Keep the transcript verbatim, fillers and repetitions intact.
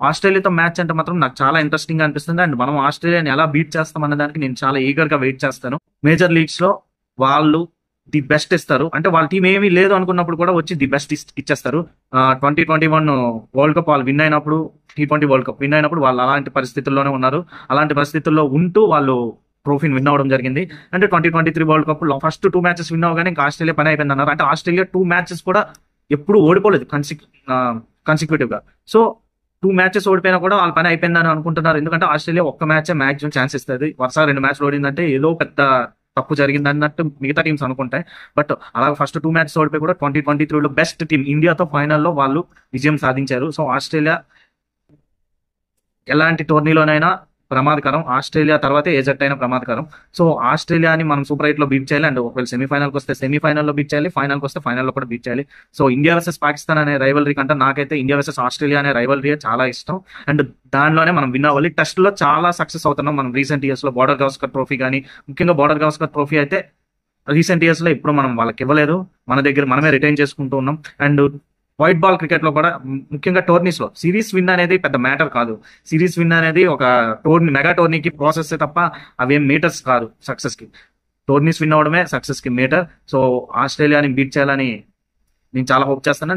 ఆస్ట్రేలియాతో match అంటే మాత్రం నాకు చాలా ఇంట్రెస్టింగ్ గా అనిపిస్తుంది. అండ్ మనం ఆస్ట్రేలియాని ఎలా బీట్ చేస్తాం అనే దానికి నేను చాలా ఈగర్ గా వెయిట్ చేస్తాను. మేజర్ లీగ్స్ లో వాళ్ళు ది బెస్ట్ ఇస్తారు. అంటే వాళ్ళ టీం ఏమీ లేదు అనుకున్నప్పుడు కూడా వచ్చి ది బెస్ట్ ఇచ్చేస్తారు. Twenty twenty one world cup వాళ్ళు విన్ అయినప్పుడు, T twenty world cup win అయినప్పుడు వాళ్ళు అలాంటి పరిస్థితుల్లోనే ఉన్నారు. అలాంటి పరిస్థితుల్లో ఉంటూ వాళ్ళు ట్రోఫీని విన్ అవ్వడం జరిగింది. అంటే twenty twenty three world cup లో ఫస్ట్ టూ మ్యాచెస్ విన్ అవ్వగానే ఇంకా ఆస్ట్రేలియా పని అయిపోయింది అన్నారు. అంటే ఆస్ట్రేలియా టూ మ్యాచెస్ కూడా ఎప్పుడు ఓడిపోలేదు కన్సిక్ కన్సిక్యూటివ్ గా. సో టూ మ్యాచెస్ ఓడిపోయినా కూడా వాళ్ళ పని అయిపోయిందని అనుకుంటున్నారు. ఎందుకంటే ఆస్ట్రేలియా ఒక్క మ్యాచ్ మాక్సిమం ఛాన్స్ ఇస్తుంది. వరుస రెండు మ్యాచ్లు ఓడిందంటే ఏదో పెద్ద తప్పు జరిగింది అన్నట్టు మిగతా టీమ్స్ అనుకుంటాయి. బట్ అలా ఫస్ట్ టూ మ్యాచెస్ ఓడిపోయి కూడా ట్వంటీ ట్వంటీ త్రీలో బెస్ట్ టీం ఇండియాతో ఫైనల్లో వాళ్ళు విజయం సాధించారు. సో ఆస్ట్రేలియా ఎలాంటి టోర్నీలోనైనా ప్రమాదకరం. ఆస్ట్రేలియా తర్వాతే ఏ జట్టు అయినా ప్రమాదకరం. సో ఆస్ట్రేలియాని మనం సూపర్ ఎయిట్ లో బీట్ చేయాలి. అండ్ ఒకవేళ సెమీఫైనల్కి వస్తే సెమీఫైనల్లో బీట్ చేయాలి, ఫైనల్కి వస్తే ఫైనల్లో కూడా బీట్ చేయాలి. సో ఇండియా వర్సెస్ పాకిస్తాన్ అనే రైవలరీ కంటే నాకైతే ఇండియా వర్సెస్ ఆస్ట్రేలియా అనే రైవలరీ చాలా ఇష్టం. అండ్ దానిలోనే మనం విన్ అవ్వాలి. టెస్ట్ లో చాలా సక్సెస్ అవుతున్నాం మనం రీసెంట్ ఇయర్స్ లో. బోర్డర్ గవస్కర్ ట్రోఫీ కానీ, ముఖ్యంగా బోర్డర్ గవస్కర్ ట్రోఫీ అయితే రీసెంట్ ఇయర్స్ లో ఇప్పుడు మనం వాళ్ళకి ఇవ్వలేదు, మన దగ్గర మనమే రిటైన్ చేసుకుంటూ ఉన్నాం. అండ్ వైట్ బాల్ క్రికెట్ లో కూడా ముఖ్యంగా టోర్నీస్ లో సిరీస్ విన్ అనేది పెద్ద మ్యాటర్ కాదు. సిరీస్ విన్ అనేది ఒక టోర్నీ, మెగా టోర్నీకి ప్రాసెస్ తప్ప అవేం మీటర్స్ కాదు సక్సెస్ కి. టోర్నీస్ విన్ అవడమే సక్సెస్ కి మీటర్. సో ఆస్ట్రేలియాని బీట్ చేయాలని నేను చాలా హోప్ చేస్తాను.